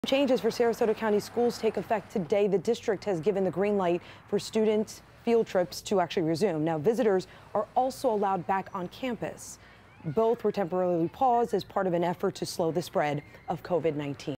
Changes for Sarasota County Schools take effect today. The district has given the green light for student field trips to actually resume. Now, visitors are also allowed back on campus. Both were temporarily paused as part of an effort to slow the spread of COVID-19.